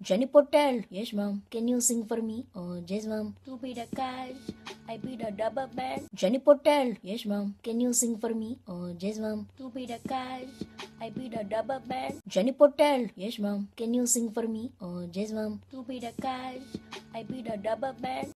Jenny Patel. Yes, ma'am. Can you sing for me? Yes, ma'am. To be the cash, I be the double band. Jenny Patel. Yes, ma'am. Can you sing for me? Yes, ma'am. To be the cash, I be the double band. Jenny Patel. Yes, ma'am. Can you sing for me? Yes, ma'am. To be the cash, I be the double band.